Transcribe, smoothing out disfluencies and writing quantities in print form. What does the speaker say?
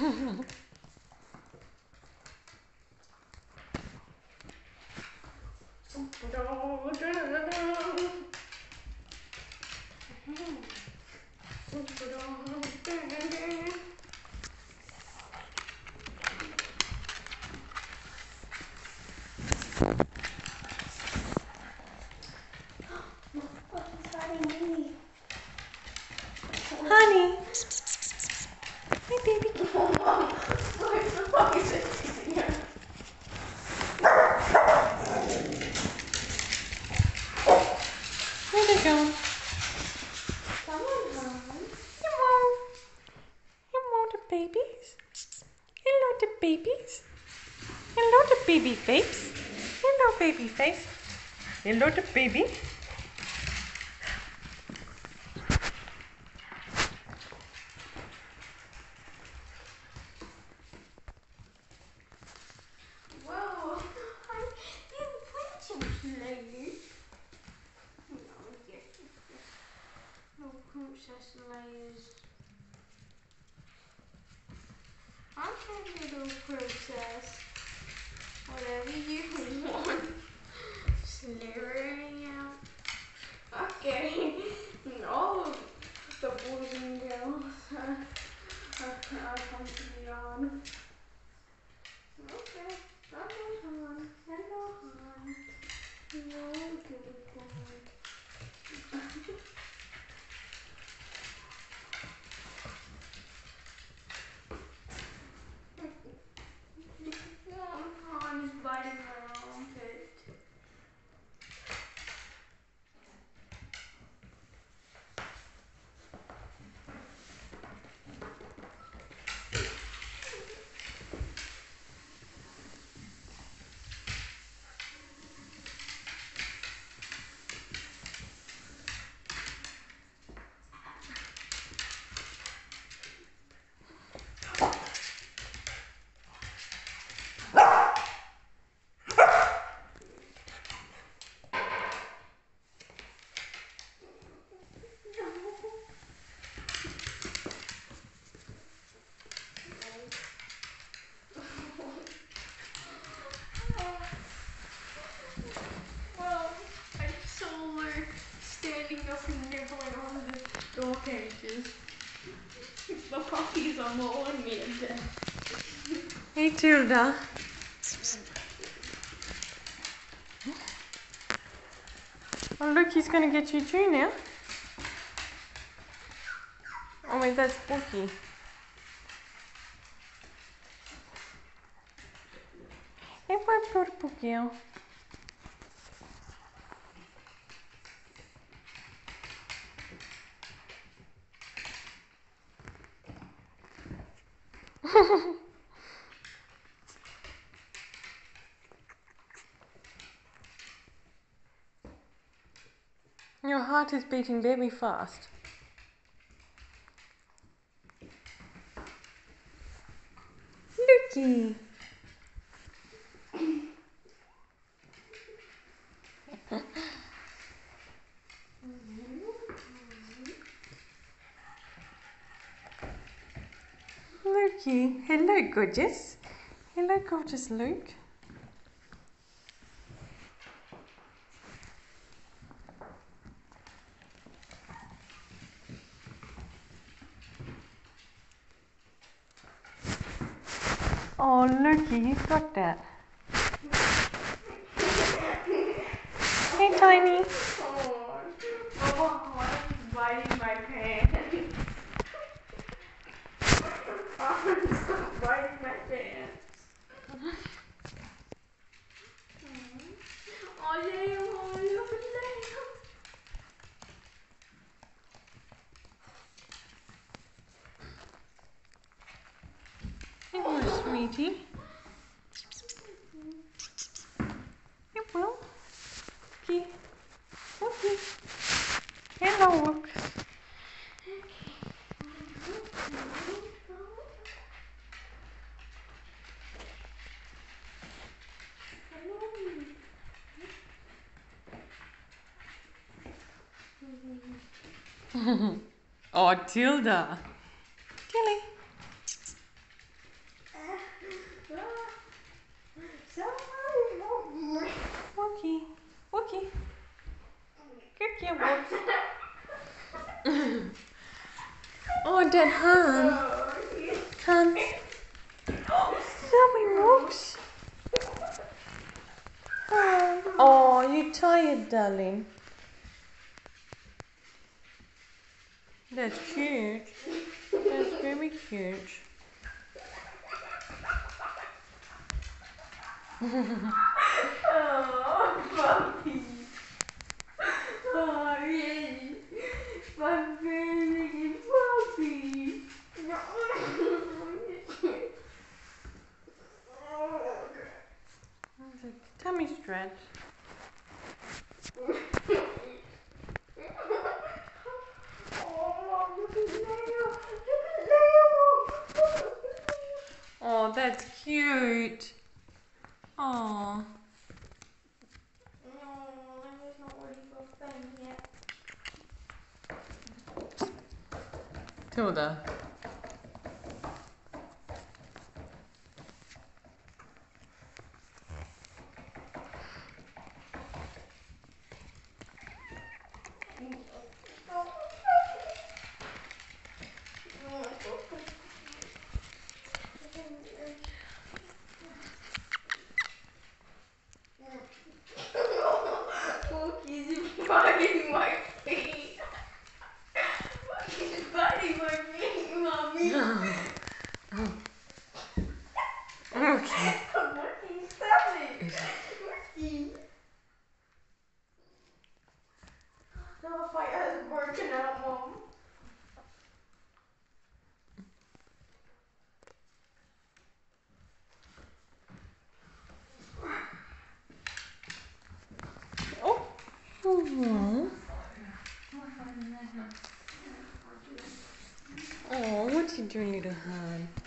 Honey. Hi, baby. Where they go? Come on, hon. Hello. Hello to babies. Hello to babies. Hello to baby face. Hello, baby face. Hello to baby. Whoa, you're pretty lady. No, yes, no princess layers. Okay, little princess. Whatever you want. Slithering out. Okay. All of the boys and girls are coming on. Okay. Okay, hon. Hello, hon. Hello, good boy. Han is biting my armpit. Well, I saw her standing up and nibbling on the door cages. The puppies are mauling me to death. Hey, Tilda. Oh, look, he's going to get you too now. Oh, wait, that's Bookie. Hey, where put Bookie out? Your heart is beating very fast. Looky. Lukey. Hello, gorgeous. Hello, gorgeous Luke. Oh, Lukey, you've got that. Hey, Tiny. Oh, Mama, I'm biting my pants. Stop biting my pants. Oh, yeah, oh, look at that. Hello, sweetie. Hey, Will. Okay. Okay. Hello, look. Oh, Tilda. Tilly. Yeah, what? Oh, that hand. Hands. Zoe walks. Oh, you tired, darling. That's cute. That's very cute. Oh, puppy. Oh, yes. My baby puppy. Tummy stretch. Oh, that's cute. Oh. No, I was not ready for bed yet. Tilda. Monkey's biting my feet. Monkey's biting my feet, mommy. Okay. Monkey, stop it. Monkey. The fight has broken out, Mom. Oh. Oh. Oh, what's your little hand?